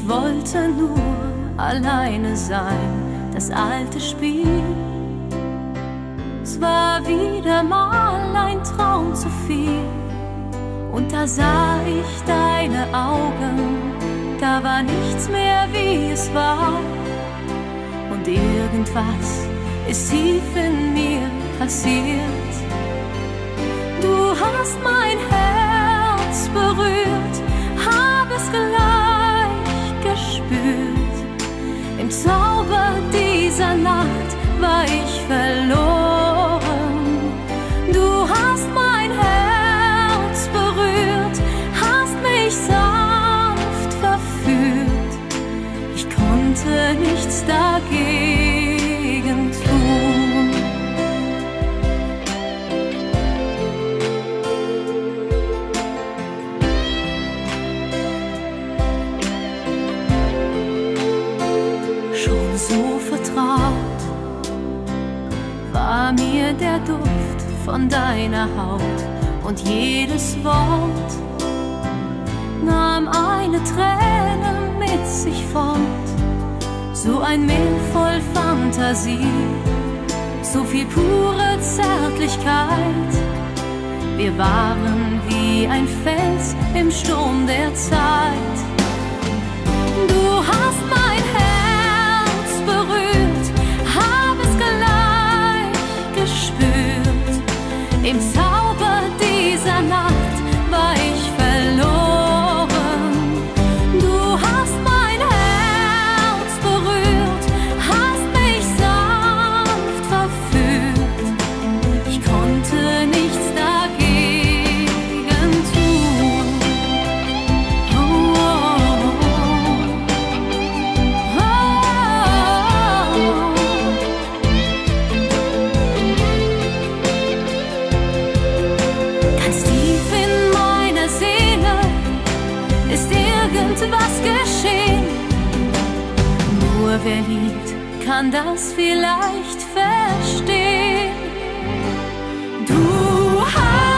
wollte nur alleine sein, das alte Spiel. Es war wieder mal ein Traum zu viel. Und da sah ich deine Augen, da war nichts mehr wie es war. Und irgendwas ist tief in mir passiert. Du hast mein Herz berührt, hab es gleich gespürt. Im Zauber dieser Nacht war ich verloren. Du hast mein Herz berührt, hast mich sanft verführt. Ich konnte nichts dagegen tun. Schon so vertraut war mir der Duft von deiner Haut, und jedes Wort nahm eine Träne mit sich fort. So ein Meer voll Fantasie, so viel pure Zärtlichkeit. Wir waren wie ein Fels im Sturm der Zeit. Du hast mein Herz berührt, hab es gleich gespürt. Im Zauber dieser Nacht war ich verloren. Du hast mein Herz berührt, hast mich sanft verführt. Ich konnte nichts dagegen tun. Oh, oh, oh, oh. Ganz tief in meiner Seele ist irgendwas geschehen. Nur wer liebt, kann das vielleicht verstehen. Du hast